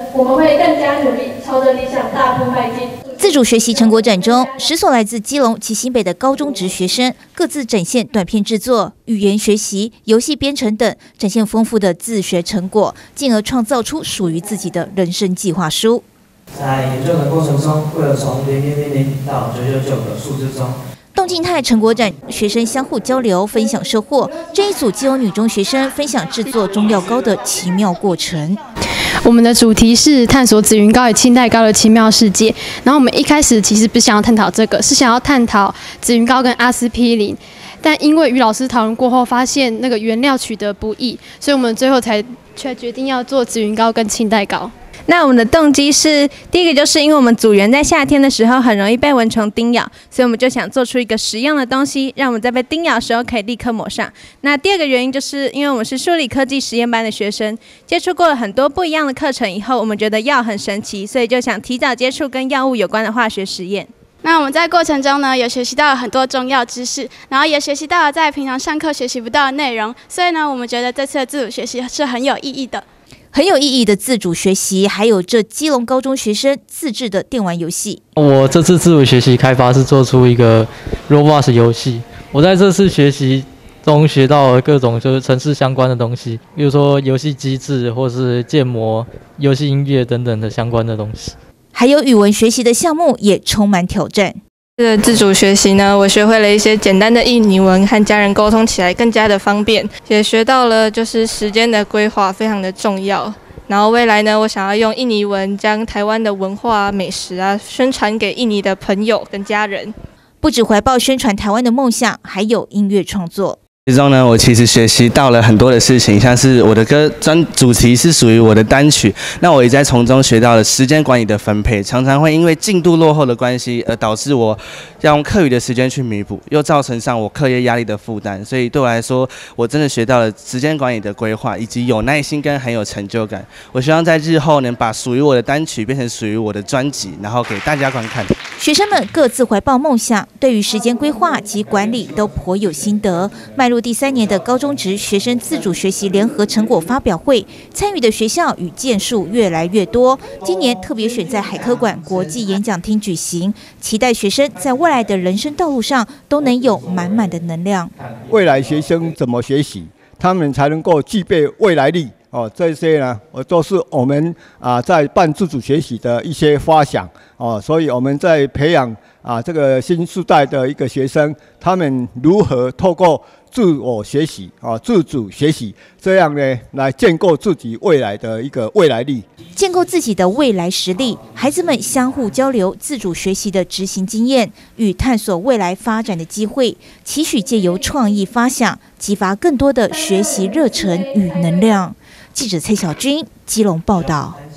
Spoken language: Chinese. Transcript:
我们会更加努力，朝着理想大步迈进。 自主学习成果展中，10所来自基隆及新北的高中职学生各自展现短片制作、语言学习、游戏编程等，展现丰富的自学成果，进而创造出属于自己的人生计划书。 在研究的过程中，为了从0000到999的数字中。 动静态成果展，学生相互交流，分享收获。这一组基隆女中学生分享制作中药膏的奇妙过程。 我们的主题是探索紫云膏与清代膏的奇妙世界。然后我们一开始其实不想要探讨这个，是想要探讨紫云膏跟阿司匹林。但因为与老师讨论过后，发现那个原料取得不易，所以我们最后才决定要做紫云膏跟清代膏。 那我们的动机是，第一个就是因为我们组员在夏天的时候很容易被蚊虫叮咬，所以我们就想做出一个实用的东西，让我们在被叮咬的时候可以立刻抹上。那第二个原因就是因为我们是数理科技实验班的学生，接触过了很多不一样的课程以后，我们觉得药很神奇，所以就想提早接触跟药物有关的化学实验。 那我们在过程中呢，有学习到了很多重要知识，然后也学习到了在平常上课学习不到的内容，所以呢，我们觉得这次的自主学习是很有意义的。 很有意义的自主学习，还有这基隆高中学生自制的电玩游戏。 我这次自主学习开发是做出一个 Roblox 游戏。我在这次学习中学到了各种就是程式相关的东西，比如说游戏机制或是建模、游戏音乐等等的相关的东西。 还有语文学习的项目也充满挑战。 这个自主学习呢，我学会了一些简单的印尼文，和家人沟通起来更加的方便，也学到了就是时间的规划非常的重要。然后未来呢，我想要用印尼文将台湾的文化、美食啊宣传给印尼的朋友跟家人。 不只怀抱宣传台湾的梦想，还有音乐创作。 其中呢，我其实学习到了很多的事情，像是我的歌主题是属于我的单曲，那我也在从中学到了时间管理的分配，常常会因为进度落后的关系，而导致我要用课余的时间去弥补，又造成上我课业压力的负担，所以对我来说，我真的学到了时间管理的规划，以及有耐心跟很有成就感。我希望在日后能把属于我的单曲变成属于我的专辑，然后给大家观看。 学生们各自怀抱梦想，对于时间规划及管理都颇有心得。迈入第3年的高中职学生自主学习联合成果发表会，参与的学校与件数越来越多。今年特别选在海科馆国际演讲厅举行，期待学生在未来的人生道路上都能有满满的能量。 未来学生怎么学习，他们才能够具备未来力？这些呢，都是我们在办自主学习的一些发想所以我们在培养这个新世代的一个学生，他们如何透过自我学习自主学习，这样呢来建构自己未来的一个未来力， 建构自己的未来实力。孩子们相互交流自主学习的执行经验与探索未来发展的机会，期许借由创意发想，激发更多的学习热忱与能量。记者蔡小军基隆报道。